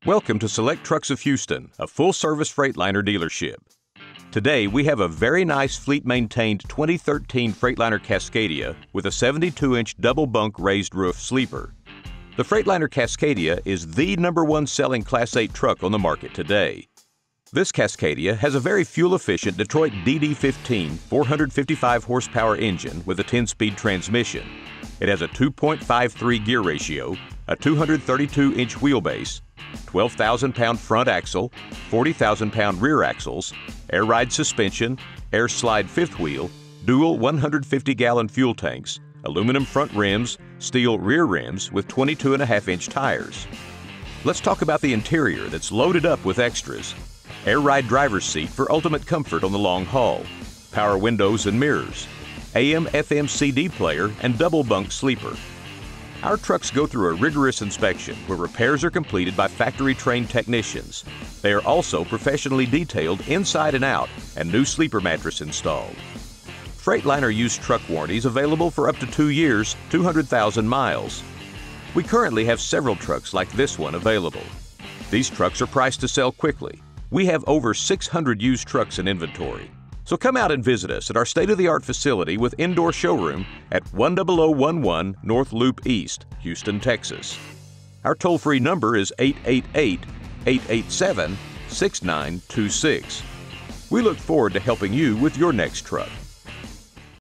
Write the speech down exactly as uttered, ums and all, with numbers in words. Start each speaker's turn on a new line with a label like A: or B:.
A: Welcome to Select Trucks of Houston, a full-service Freightliner dealership. Today, we have a very nice fleet-maintained twenty thirteen Freightliner Cascadia with a seventy-two inch double-bunk raised roof sleeper. The Freightliner Cascadia is the number one selling Class eight truck on the market today. This Cascadia has a very fuel-efficient Detroit D D fifteen four hundred fifty-five horsepower engine with a ten speed transmission. It has a two point five three gear ratio, a two hundred thirty-two inch wheelbase, twelve thousand pound front axle, forty thousand pound rear axles, air ride suspension, air slide fifth wheel, dual one hundred fifty gallon fuel tanks, aluminum front rims, steel rear rims with twenty-two and a half inch tires. Let's talk about the interior that's loaded up with extras. Air ride driver's seat for ultimate comfort on the long haul, power windows and mirrors, A M F M C D player and double bunk sleeper. Our trucks go through a rigorous inspection where repairs are completed by factory-trained technicians. They are also professionally detailed inside and out and new sleeper mattress installed. Freightliner used truck warranties available for up to two years, two hundred thousand miles. We currently have several trucks like this one available. These trucks are priced to sell quickly. We have over six hundred used trucks in inventory. So come out and visit us at our state-of-the-art facility with indoor showroom at one zero zero one one North Loop East, Houston, Texas. Our toll-free number is eight eight eight, eight eight seven, six nine two six. We look forward to helping you with your next truck.